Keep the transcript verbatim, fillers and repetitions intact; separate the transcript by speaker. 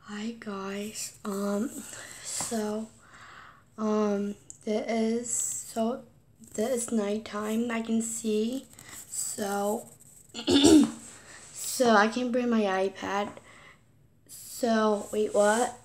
Speaker 1: Hi guys. Um so um there is so there is nighttime I can see. So so I can bring my iPad. So wait, what?